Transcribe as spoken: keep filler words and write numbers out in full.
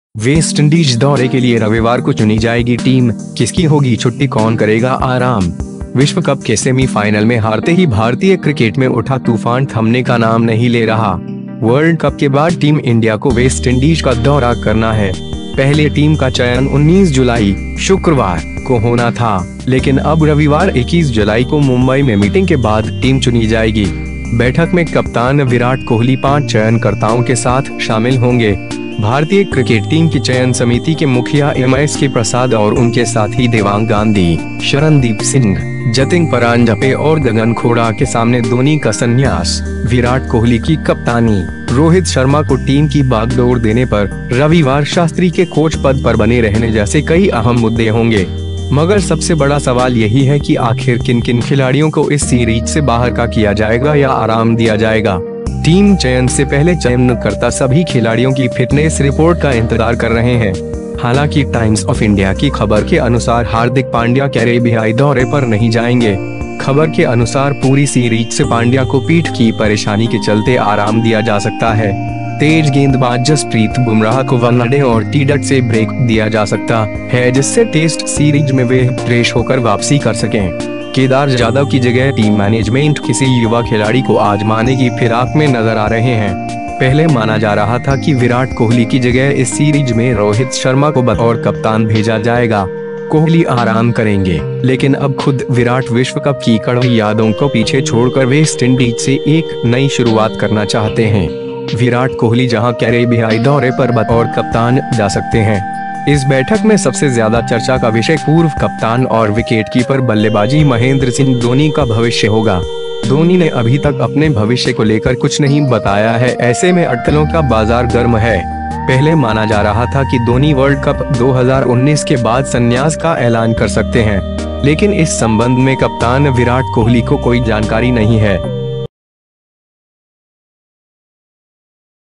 West Indies दौरे के लिए रविवार को चुनी जाएगी टीम, किसकी होगी छुट्टी, कौन करेगा आराम। विश्व कप के सेमीफाइनल में हारते ही भारतीय क्रिकेट में उठा तूफान थमने का नाम नहीं ले रहा। वर्ल्ड कप के बाद टीम इंडिया को वेस्ट इंडीज का दौरा करना है। पहले टीम का चयन उन्नीस जुलाई शुक्रवार को होना था, लेकिन अब रविवार इक्कीस जुलाई को मुंबई में मीटिंग के बाद टीम चुनी जाएगी। बैठक में कप्तान विराट कोहली पांच चयनकर्ताओं के साथ शामिल होंगे। भारतीय क्रिकेट टीम की चयन समिति के मुखिया एम एस के प्रसाद और उनके साथी देवांग गांधी, शरणदीप सिंह, जतिन परांजपे और गगन खोड़ा के सामने धोनी का संन्यास, विराट कोहली की कप्तानी, रोहित शर्मा को टीम की बागडोर देने पर रविवार शास्त्री के कोच पद पर बने रहने जैसे कई अहम मुद्दे होंगे। मगर सबसे बड़ा सवाल यही है कि आखिर किन किन खिलाड़ियों को इस सीरीज से बाहर का किया जाएगा या आराम दिया जाएगा। टीम चयन से पहले चयनकर्ता सभी खिलाड़ियों की फिटनेस रिपोर्ट का इंतजार कर रहे हैं। हालांकि टाइम्स ऑफ इंडिया की खबर के अनुसार हार्दिक पांड्या कैरेबियाई दौरे पर नहीं जाएंगे। खबर के अनुसार पूरी सीरीज से पांड्या को पीठ की परेशानी के चलते आराम दिया जा सकता है। तेज गेंदबाज जसप्रीत बुमराह को वनडे और टी ट्वेंटी से ब्रेक दिया जा सकता है, जिससे टेस्ट सीरीज में वे फ्रेश होकर वापसी कर सकें। केदार जाधव की जगह टीम मैनेजमेंट किसी युवा खिलाड़ी को आजमाने की फिराक में नजर आ रहे हैं। पहले माना जा रहा था कि विराट कोहली की जगह इस सीरीज में रोहित शर्मा को बतौर कप्तान भेजा जाएगा। कोहली आराम करेंगे, लेकिन अब खुद विराट विश्व कप की कड़वी यादों को पीछे छोड़कर वेस्ट इंडीज से एक नई शुरुआत करना चाहते हैं। विराट कोहली जहां कैरेबियाई दौरे पर बतौर कप्तान जा सकते हैं। इस बैठक में सबसे ज्यादा चर्चा का विषय पूर्व कप्तान और विकेटकीपर बल्लेबाजी महेंद्र सिंह धोनी का भविष्य होगा। धोनी ने अभी तक अपने भविष्य को लेकर कुछ नहीं बताया है, ऐसे में अटकलों का बाजार गर्म है। पहले माना जा रहा था कि धोनी वर्ल्ड कप दो हज़ार उन्नीस के बाद संन्यास का ऐलान कर सकते हैं, लेकिन इस संबंध में कप्तान विराट कोहली को कोई जानकारी नहीं है।